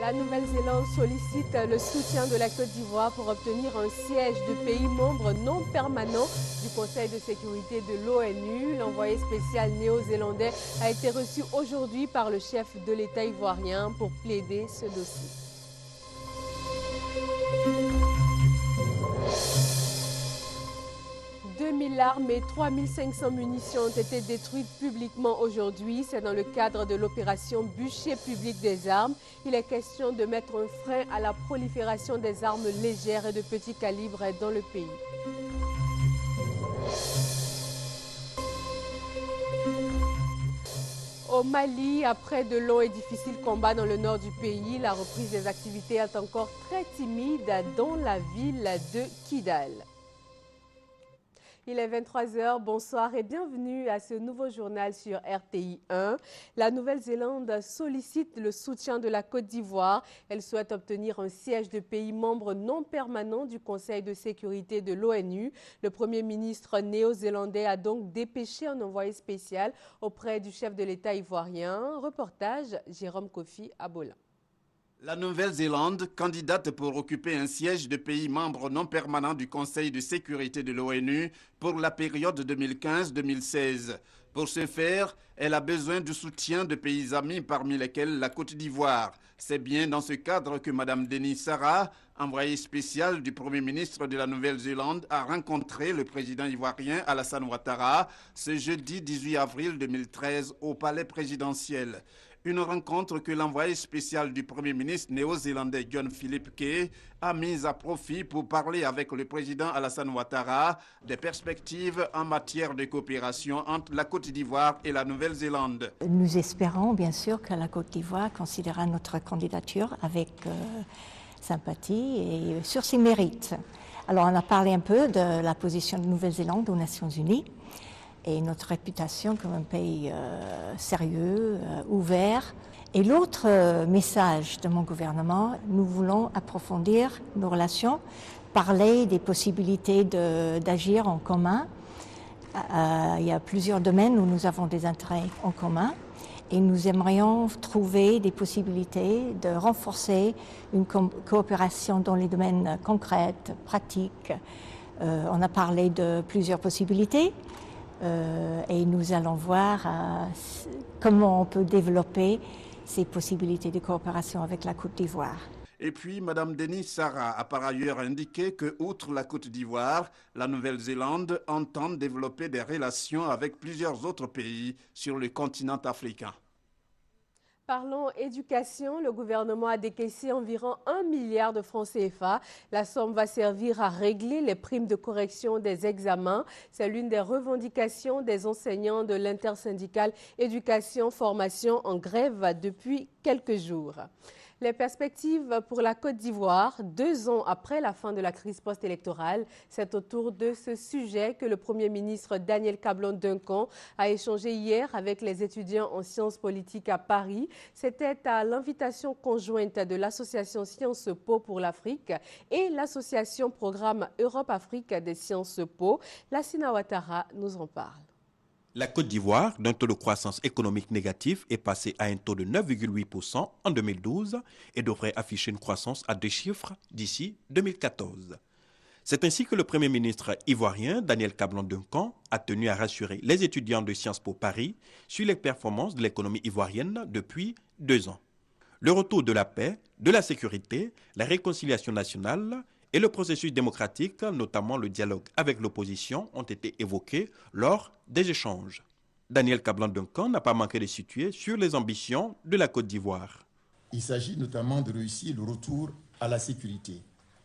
La Nouvelle-Zélande sollicite le soutien de la Côte d'Ivoire pour obtenir un siège de pays membre non permanent du Conseil de sécurité de l'ONU. L'envoyé spécial néo-zélandais a été reçu aujourd'hui par le chef de l'État ivoirien pour plaider ce dossier. 2000 armes et 3500 munitions ont été détruites publiquement aujourd'hui. C'est dans le cadre de l'opération Bûcher public des armes. Il est question de mettre un frein à la prolifération des armes légères et de petit calibre dans le pays. Au Mali, après de longs et difficiles combats dans le nord du pays, la reprise des activités est encore très timide dans la ville de Kidal. Il est 23h, bonsoir et bienvenue à ce nouveau journal sur RTI 1. La Nouvelle-Zélande sollicite le soutien de la Côte d'Ivoire. Elle souhaite obtenir un siège de pays membre non permanent du Conseil de sécurité de l'ONU. Le Premier ministre néo-zélandais a donc dépêché un envoyé spécial auprès du chef de l'État ivoirien. Reportage Jérôme Kofi Abola. La Nouvelle-Zélande, candidate pour occuper un siège de pays membre non permanent du Conseil de sécurité de l'ONU pour la période 2015-2016. Pour ce faire, elle a besoin du soutien de pays amis parmi lesquels la Côte d'Ivoire. C'est bien dans ce cadre que Mme Denis Sarah, envoyée spéciale du Premier ministre de la Nouvelle-Zélande, a rencontré le président ivoirien Alassane Ouattara ce jeudi 18 avril 2013 au palais présidentiel. Une rencontre que l'envoyé spécial du Premier ministre néo-zélandais John Philip Key a mise à profit pour parler avec le président Alassane Ouattara des perspectives en matière de coopération entre la Côte d'Ivoire et la Nouvelle-Zélande. Nous espérons bien sûr que la Côte d'Ivoire considérera notre candidature avec sympathie et sur ses mérites. Alors on a parlé un peu de la position de Nouvelle-Zélande aux Nations Unies et notre réputation comme un pays sérieux, ouvert. Et l'autre message de mon gouvernement, nous voulons approfondir nos relations, parler des possibilités d'agir en commun. Il y a plusieurs domaines où nous avons des intérêts en commun et nous aimerions trouver des possibilités de renforcer une coopération dans les domaines concrets, pratiques. On a parlé de plusieurs possibilités. Et nous allons voir comment on peut développer ces possibilités de coopération avec la Côte d'Ivoire. Et puis, Mme Denis Sarah a par ailleurs indiqué que, outre la Côte d'Ivoire, la Nouvelle-Zélande entend développer des relations avec plusieurs autres pays sur le continent africain. Parlons éducation, le gouvernement a décaissé environ 1 milliard de francs CFA. La somme va servir à régler les primes de correction des examens. C'est l'une des revendications des enseignants de l'intersyndicale éducation-formation en grève depuis quelques jours. Les perspectives pour la Côte d'Ivoire, 2 ans après la fin de la crise post-électorale, c'est autour de ce sujet que le Premier ministre Daniel Cablon-Duncan a échangé hier avec les étudiants en sciences politiques à Paris. C'était à l'invitation conjointe de l'association Sciences Po pour l'Afrique et l'association Programme Europe-Afrique des Sciences Po. Lassina Ouattara nous en parle. La Côte d'Ivoire, d'un taux de croissance économique négatif, est passée à un taux de 9,8% en 2012 et devrait afficher une croissance à 2 chiffres d'ici 2014. C'est ainsi que le Premier ministre ivoirien, Daniel Cablon-Duncan, a tenu à rassurer les étudiants de Sciences Po Paris sur les performances de l'économie ivoirienne depuis 2 ans. Le retour de la paix, de la sécurité, la réconciliation nationale et le processus démocratique, notamment le dialogue avec l'opposition, ont été évoqués lors des échanges. Daniel Cablon-Duncan n'a pas manqué de situer sur les ambitions de la Côte d'Ivoire. Il s'agit notamment de réussir le retour à la sécurité,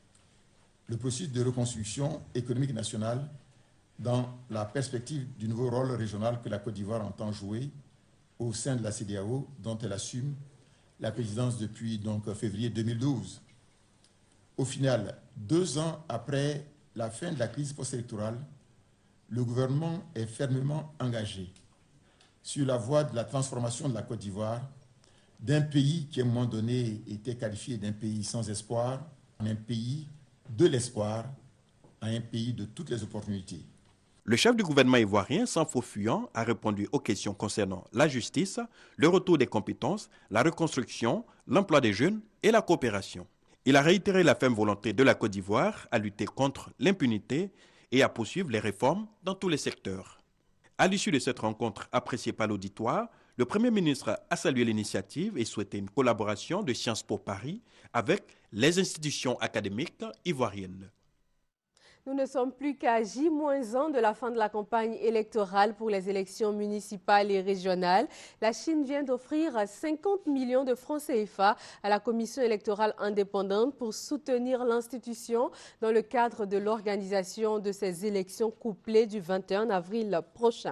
le processus de reconstruction économique nationale dans la perspective du nouveau rôle régional que la Côte d'Ivoire entend jouer au sein de la CEDEAO, dont elle assume la présidence depuis février 2012. Au final, 2 ans après la fin de la crise post-électorale, le gouvernement est fermement engagé sur la voie de la transformation de la Côte d'Ivoire, d'un pays qui à un moment donné était qualifié d'un pays sans espoir, en un pays de l'espoir, à un pays de toutes les opportunités. Le chef du gouvernement ivoirien, sans faux fuyant, a répondu aux questions concernant la justice, le retour des compétences, la reconstruction, l'emploi des jeunes et la coopération. Il a réitéré la ferme volonté de la Côte d'Ivoire à lutter contre l'impunité et à poursuivre les réformes dans tous les secteurs. À l'issue de cette rencontre appréciée par l'auditoire, le Premier ministre a salué l'initiative et souhaité une collaboration de Sciences Po Paris avec les institutions académiques ivoiriennes. Nous ne sommes plus qu'à J-1 de la fin de la campagne électorale pour les élections municipales et régionales. La Chine vient d'offrir 50 millions de francs CFA à la Commission électorale indépendante pour soutenir l'institution dans le cadre de l'organisation de ces élections couplées du 21 avril prochain.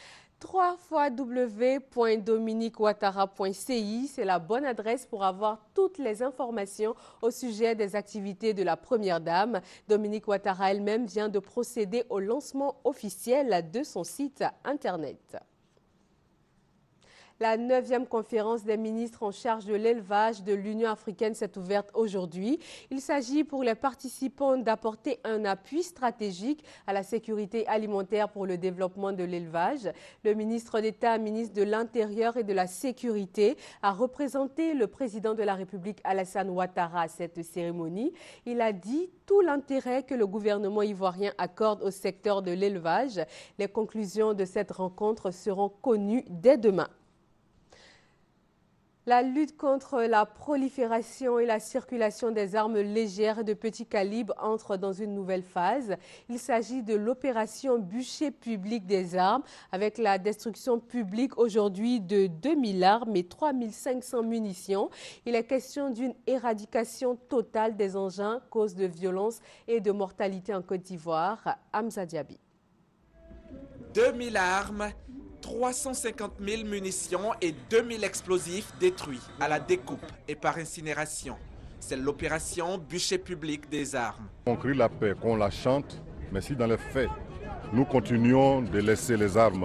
www.dominiqueouattara.ci, c'est la bonne adresse pour avoir toutes les informations au sujet des activités de la Première Dame. Dominique Ouattara elle-même vient de procéder au lancement officiel de son site Internet. La 9e conférence des ministres en charge de l'élevage de l'Union africaine s'est ouverte aujourd'hui. Il s'agit pour les participants d'apporter un appui stratégique à la sécurité alimentaire pour le développement de l'élevage. Le ministre d'État, ministre de l'Intérieur et de la Sécurité, a représenté le président de la République Alassane Ouattara à cette cérémonie. Il a dit tout l'intérêt que le gouvernement ivoirien accorde au secteur de l'élevage. Les conclusions de cette rencontre seront connues dès demain. La lutte contre la prolifération et la circulation des armes légères et de petit calibre entre dans une nouvelle phase. Il s'agit de l'opération bûcher public des armes avec la destruction publique aujourd'hui de 2000 armes et 3500 munitions. Il est question d'une éradication totale des engins, cause de violence et de mortalité en Côte d'Ivoire. Hamza Diaby. 2000 armes, 350 000 munitions et 2000 explosifs détruits à la découpe et par incinération. C'est l'opération bûcher public des armes. On crie la paix, qu'on la chante, mais si dans les faits, nous continuons de laisser les armes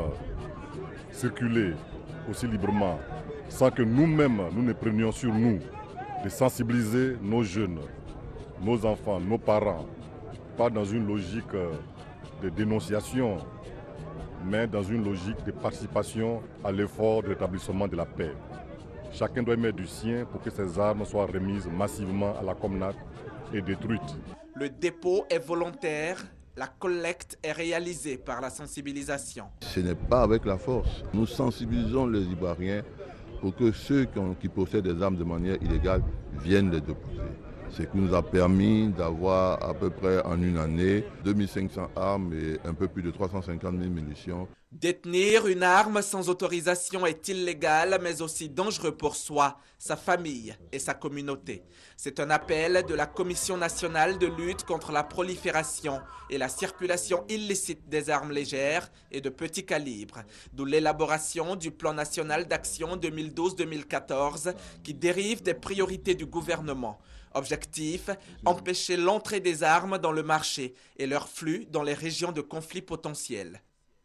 circuler aussi librement, sans que nous-mêmes, nous ne prenions sur nous de sensibiliser nos jeunes, nos enfants, nos parents, pas dans une logique de dénonciation, mais dans une logique de participation à l'effort de rétablissement de la paix. Chacun doit mettre du sien pour que ces armes soient remises massivement à la communauté et détruites. Le dépôt est volontaire, la collecte est réalisée par la sensibilisation. Ce n'est pas avec la force. Nous sensibilisons les Ivoiriens pour que ceux qui possèdent des armes de manière illégale viennent les déposer. Ce qui nous a permis d'avoir à peu près en une année 2500 armes et un peu plus de 350 000 munitions. Détenir une arme sans autorisation est illégal, mais aussi dangereux pour soi, sa famille et sa communauté. C'est un appel de la Commission nationale de lutte contre la prolifération et la circulation illicite des armes légères et de petit calibre, d'où l'élaboration du Plan national d'action 2012-2014 qui dérive des priorités du gouvernement. Objectif, empêcher l'entrée des armes dans le marché et leur flux dans les régions de conflits potentiels.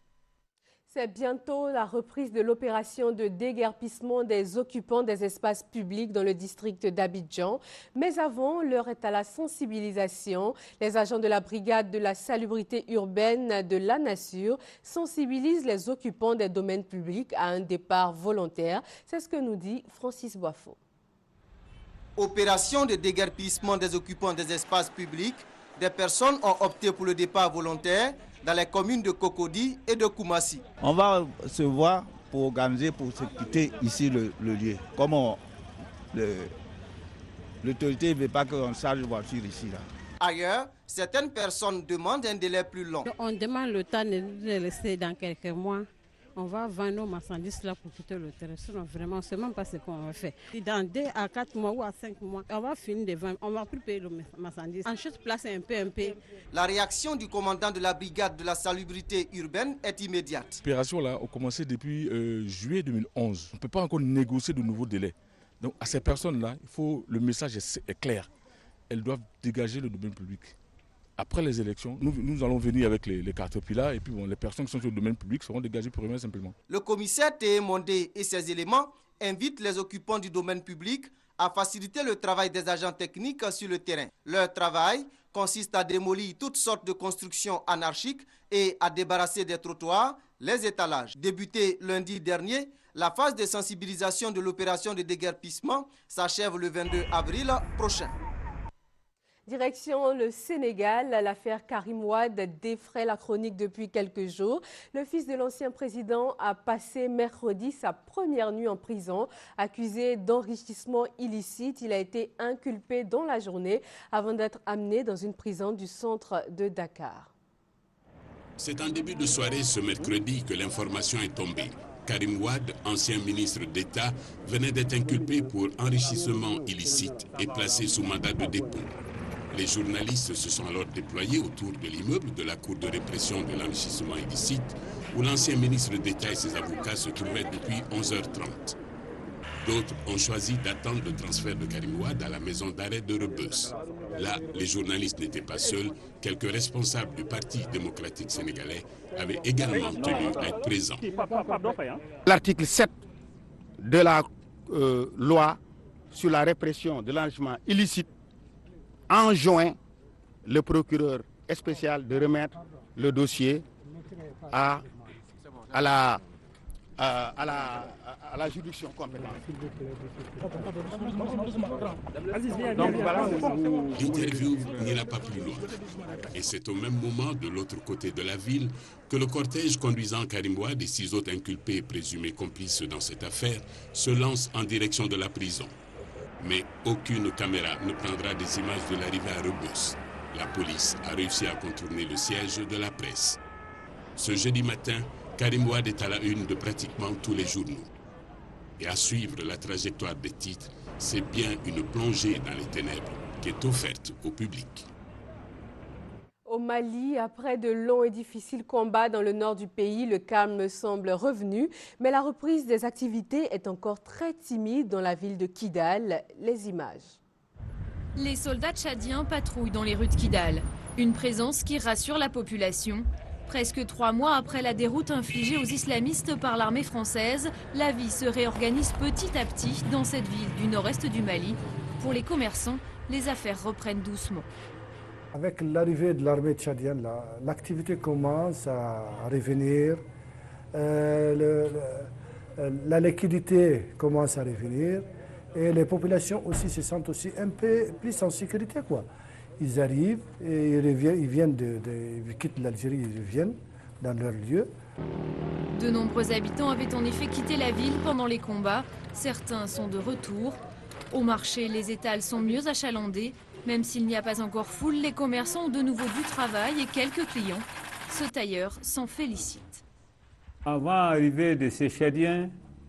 C'est bientôt la reprise de l'opération de déguerpissement des occupants des espaces publics dans le district d'Abidjan. Mais avant, l'heure est à la sensibilisation. Les agents de la brigade de la salubrité urbaine de l'ANASUR sensibilisent les occupants des domaines publics à un départ volontaire. C'est ce que nous dit Francis Boifo. Opération de déguerpissement des occupants des espaces publics, des personnes ont opté pour le départ volontaire dans les communes de Cocody et de Koumassi. On va se voir pour organiser, pour se quitter ici le lieu. Comme l'autorité ne veut pas qu'on charge de voiture ici. Là. Ailleurs, certaines personnes demandent un délai plus long. On demande le temps de laisser dans quelques mois. On va vendre nos marchandises là pour quitter le terrain. Sinon, vraiment, on ne sait même pas ce qu'on va faire. Dans 2 à 4 mois ou à 5 mois, on va finir de vendre. On ne va plus payer le marchandise. En chaque place, un peu. La réaction du commandant de la brigade de la salubrité urbaine est immédiate. L'opération là a commencé depuis juillet 2011. On ne peut pas encore négocier de nouveaux délais. Donc, à ces personnes-là, le message est clair. Elles doivent dégager le domaine public. Après les élections, nous allons venir avec les caterpillars et puis les personnes qui sont sur le domaine public seront dégagées purement et simplement. Le commissaire Théé Mondé et ses éléments invitent les occupants du domaine public à faciliter le travail des agents techniques sur le terrain. Leur travail consiste à démolir toutes sortes de constructions anarchiques et à débarrasser des trottoirs, les étalages. Débuté lundi dernier, La phase de sensibilisation de l'opération de déguerpissement s'achève le 22 avril prochain. Direction le Sénégal, l'affaire Karim Wade défraie la chronique depuis quelques jours. Le fils de l'ancien président a passé mercredi sa première nuit en prison. Accusé d'enrichissement illicite, il a été inculpé dans la journée avant d'être amené dans une prison du centre de Dakar. C'est en début de soirée ce mercredi que l'information est tombée. Karim Wade, ancien ministre d'État, venait d'être inculpé pour enrichissement illicite et placé sous mandat de dépôt. Les journalistes se sont alors déployés autour de l'immeuble de la Cour de répression de l'enrichissement illicite, où l'ancien ministre d'État et ses avocats se trouvaient depuis 11h30. D'autres ont choisi d'attendre le transfert de Karim Wade à la maison d'arrêt de Rebeuss. Là, les journalistes n'étaient pas seuls. Quelques responsables du Parti démocratique sénégalais avaient également tenu à être présents. L'article 7 de la loi sur la répression de l'enrichissement illicite enjoint le procureur spécial de remettre le dossier à la juridiction compétente. L'interview n'ira pas plus loin. Et c'est au même moment, de l'autre côté de la ville, que le cortège conduisant Karim Wade et 6 autres inculpés et présumés complices dans cette affaire se lance en direction de la prison. Mais aucune caméra ne prendra des images de l'arrivée à Rebeuss. La police a réussi à contourner le siège de la presse. Ce jeudi matin, Karim Wade est à la une de pratiquement tous les journaux. Et à suivre la trajectoire des titres, c'est bien une plongée dans les ténèbres qui est offerte au public. Au Mali, après de longs et difficiles combats dans le nord du pays, le calme semble revenu, mais la reprise des activités est encore très timide dans la ville de Kidal. Les images. Les soldats tchadiens patrouillent dans les rues de Kidal. Une présence qui rassure la population. Presque 3 mois après la déroute infligée aux islamistes par l'armée française, la vie se réorganise petit à petit dans cette ville du nord-est du Mali. Pour les commerçants, les affaires reprennent doucement. Avec l'arrivée de l'armée tchadienne, l'activité commence à revenir, la liquidité commence à revenir et les populations aussi se sentent aussi un peu plus en sécurité, quoi. Ils arrivent et ils quittent l'Algérie, ils reviennent dans leur lieu. De nombreux habitants avaient en effet quitté la ville pendant les combats. Certains sont de retour. Au marché, les étals sont mieux achalandés. Même s'il n'y a pas encore foule, les commerçants ont de nouveau du travail et quelques clients. Ce tailleur s'en félicite. Avant l'arrivée de ces Tchadiens,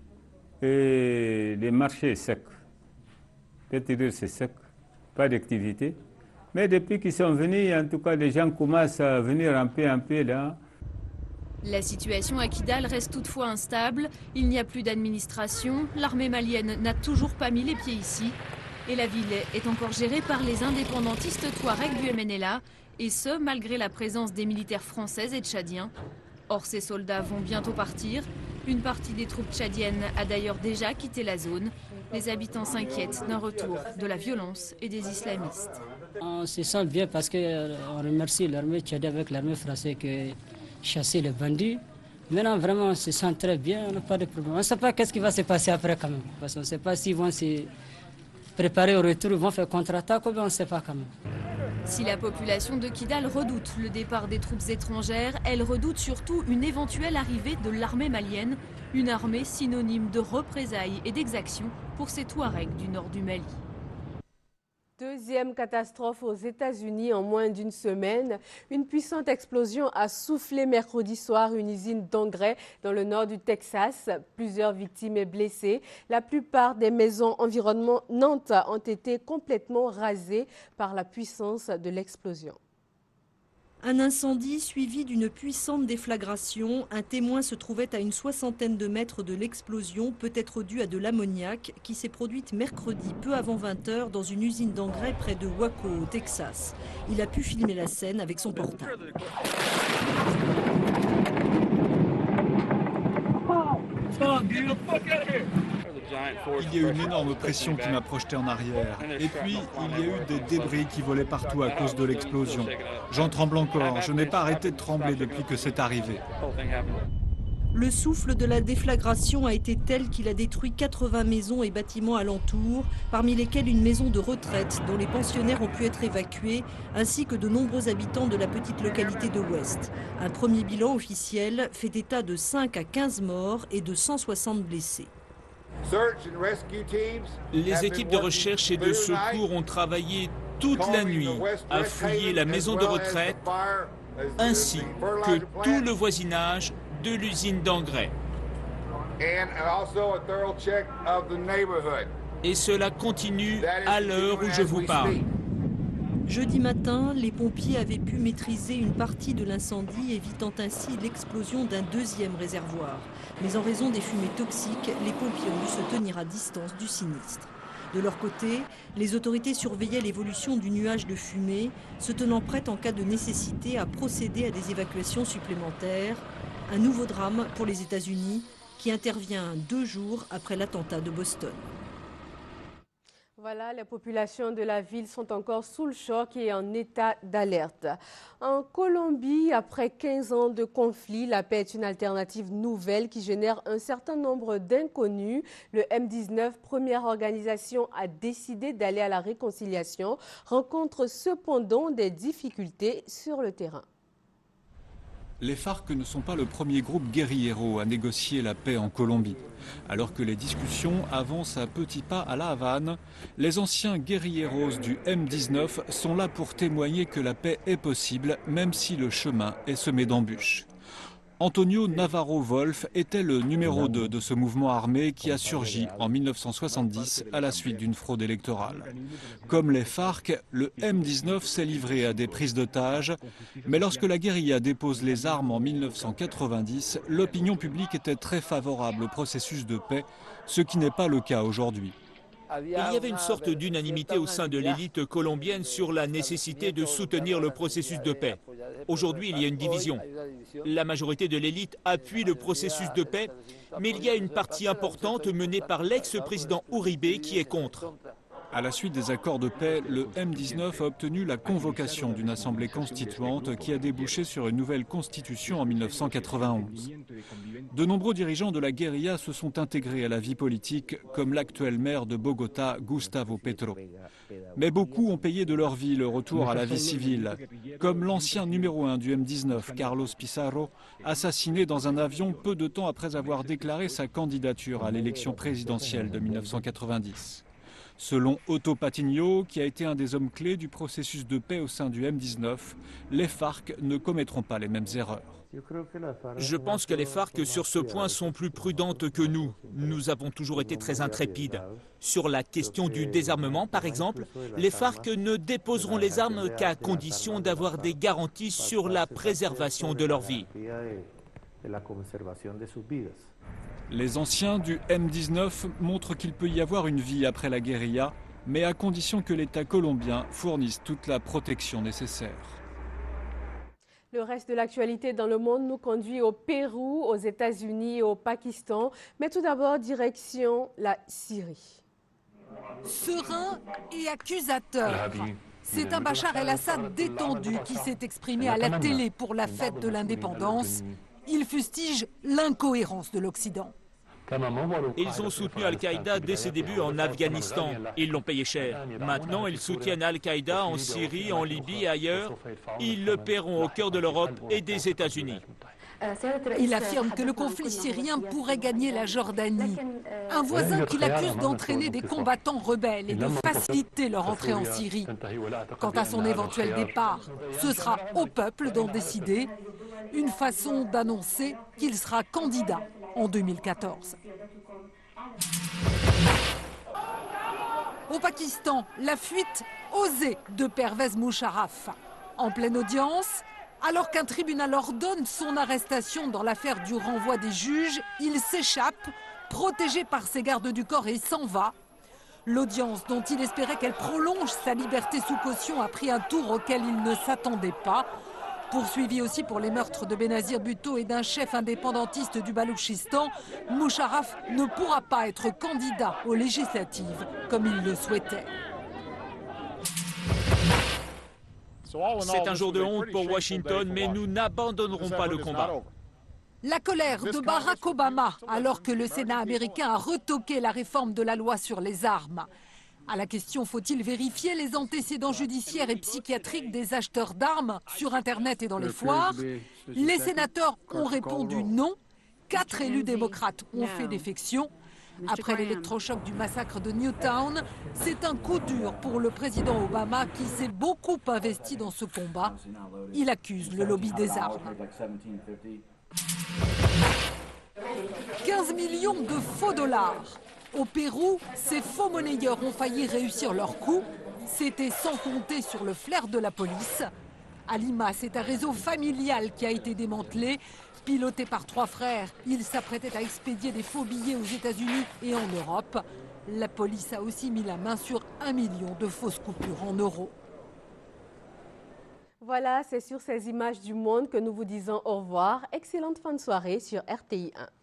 les marchés secs. Peut-être dire c'est sec, pas d'activité. Mais depuis qu'ils sont venus, en tout cas, les gens commencent à venir un peu là. La situation à Kidal reste toutefois instable. Il n'y a plus d'administration. L'armée malienne n'a toujours pas mis les pieds ici. Et la ville est encore gérée par les indépendantistes touaregs du MNLA, et ce, malgré la présence des militaires françaises et tchadiens. Or, ces soldats vont bientôt partir. Une partie des troupes tchadiennes a d'ailleurs déjà quitté la zone. Les habitants s'inquiètent d'un retour de la violence et des islamistes. On se sent bien parce qu'on remercie l'armée tchadienne avec l'armée française qui a chassé les bandits. Maintenant, vraiment, on se sent très bien, on n'a pas de problème. On ne sait pas qu'est-ce qui va se passer après quand même. Parce qu'on ne sait pas s'ils vont se préparer au retour, ils vont faire contre-attaque ou bien on ne sait pas quand même. Si la population de Kidal redoute le départ des troupes étrangères, elle redoute surtout une éventuelle arrivée de l'armée malienne, une armée synonyme de représailles et d'exactions pour ces Touaregs du nord du Mali. Deuxième catastrophe aux États-Unis en moins d'une semaine. Une puissante explosion a soufflé mercredi soir une usine d'engrais dans le nord du Texas. Plusieurs victimes et blessés. La plupart des maisons environnantes ont été complètement rasées par la puissance de l'explosion. Un incendie suivi d'une puissante déflagration. Un témoin se trouvait à une 60aine de mètres de l'explosion, peut-être due à de l'ammoniac, qui s'est produite mercredi peu avant 20h dans une usine d'engrais près de Waco, au Texas. Il a pu filmer la scène avec son portable. Il y a eu une énorme pression qui m'a projeté en arrière. Et puis, il y a eu des débris qui volaient partout à cause de l'explosion. J'en tremble encore. Je n'ai pas arrêté de trembler depuis que c'est arrivé. Le souffle de la déflagration a été tel qu'il a détruit 80 maisons et bâtiments alentours, parmi lesquels une maison de retraite dont les pensionnaires ont pu être évacués, ainsi que de nombreux habitants de la petite localité de West. Un premier bilan officiel fait état de 5 à 15 morts et de 160 blessés. Les équipes de recherche et de secours ont travaillé toute la nuit à fouiller la maison de retraite ainsi que tout le voisinage de l'usine d'engrais. Et cela continue à l'heure où je vous parle. Jeudi matin, les pompiers avaient pu maîtriser une partie de l'incendie, évitant ainsi l'explosion d'un deuxième réservoir. Mais en raison des fumées toxiques, les pompiers ont dû se tenir à distance du sinistre. De leur côté, les autorités surveillaient l'évolution du nuage de fumée, se tenant prêtes en cas de nécessité à procéder à des évacuations supplémentaires. Un nouveau drame pour les États-Unis qui intervient 2 jours après l'attentat de Boston. Voilà, les populations de la ville sont encore sous le choc et en état d'alerte. En Colombie, après 15 ans de conflit, la paix est une alternative nouvelle qui génère un certain nombre d'inconnus. Le M19, première organisation à décider d'aller à la réconciliation, rencontre cependant des difficultés sur le terrain. Les FARC ne sont pas le premier groupe guérilleros à négocier la paix en Colombie. Alors que les discussions avancent à petits pas à La Havane, les anciens guérilleros du M19 sont là pour témoigner que la paix est possible, même si le chemin est semé d'embûches. Antonio Navarro Wolf était le numéro 2 de ce mouvement armé qui a surgi en 1970 à la suite d'une fraude électorale. Comme les FARC, le M19 s'est livré à des prises d'otages, mais lorsque la guérilla dépose les armes en 1990, l'opinion publique était très favorable au processus de paix, ce qui n'est pas le cas aujourd'hui. Il y avait une sorte d'unanimité au sein de l'élite colombienne sur la nécessité de soutenir le processus de paix. Aujourd'hui, il y a une division. La majorité de l'élite appuie le processus de paix, mais il y a une partie importante menée par l'ex-président Uribe qui est contre. À la suite des accords de paix, le M19 a obtenu la convocation d'une assemblée constituante qui a débouché sur une nouvelle constitution en 1991. De nombreux dirigeants de la guérilla se sont intégrés à la vie politique, comme l'actuel maire de Bogota, Gustavo Petro. Mais beaucoup ont payé de leur vie le retour à la vie civile, comme l'ancien numéro 1 du M19, Carlos Pizarro, assassiné dans un avion peu de temps après avoir déclaré sa candidature à l'élection présidentielle de 1990. Selon Otto Patiño, qui a été un des hommes clés du processus de paix au sein du M19, les FARC ne commettront pas les mêmes erreurs. Je pense que les FARC sur ce point sont plus prudentes que nous. Nous avons toujours été très intrépides. Sur la question du désarmement, par exemple, les FARC ne déposeront les armes qu'à condition d'avoir des garanties sur la préservation de leur vie. Les anciens du M19 montrent qu'il peut y avoir une vie après la guérilla, mais à condition que l'État colombien fournisse toute la protection nécessaire. Le reste de l'actualité dans le monde nous conduit au Pérou, aux États-Unis et au Pakistan. Mais tout d'abord, direction la Syrie. Serein et accusateur. C'est un Bachar el-Assad détendu qui s'est exprimé à la télé pour la fête de l'indépendance. Il fustige l'incohérence de l'Occident. Ils ont soutenu Al-Qaïda dès ses débuts en Afghanistan. Ils l'ont payé cher. Maintenant, ils soutiennent Al-Qaïda en Syrie, en Libye et ailleurs. Ils le paieront au cœur de l'Europe et des États-Unis. Il affirme que le conflit syrien pourrait gagner la Jordanie. Un voisin qu'il accuse d'entraîner des combattants rebelles et de faciliter leur entrée en Syrie. Quant à son éventuel départ, ce sera au peuple d'en décider. Une façon d'annoncer qu'il sera candidat en 2014. Au Pakistan, la fuite osée de Pervez Musharraf. En pleine audience, alors qu'un tribunal ordonne son arrestation dans l'affaire du renvoi des juges, il s'échappe, protégé par ses gardes du corps et s'en va. L'audience, dont il espérait qu'elle prolonge sa liberté sous caution, a pris un tour auquel il ne s'attendait pas. Poursuivi aussi pour les meurtres de Benazir Bhutto et d'un chef indépendantiste du Baloutchistan, Musharraf ne pourra pas être candidat aux législatives comme il le souhaitait. C'est un jour de honte pour Washington, mais nous n'abandonnerons pas le combat. La colère de Barack Obama alors que le Sénat américain a retoqué la réforme de la loi sur les armes. À la question « Faut-il vérifier les antécédents judiciaires et psychiatriques des acheteurs d'armes sur Internet et dans les foires ?» Les sénateurs ont répondu non. 4 élus démocrates ont fait défection. Après l'électrochoc du massacre de Newtown, c'est un coup dur pour le président Obama qui s'est beaucoup investi dans ce combat. Il accuse le lobby des armes. 15 millions de faux dollars. Au Pérou, ces faux monnayeurs ont failli réussir leur coup. C'était sans compter sur le flair de la police. À Lima, c'est un réseau familial qui a été démantelé. Piloté par 3 frères, ils s'apprêtaient à expédier des faux billets aux États-Unis et en Europe. La police a aussi mis la main sur 1 million de fausses coupures en euros. Voilà, c'est sur ces images du monde que nous vous disons au revoir. Excellente fin de soirée sur RTI 1.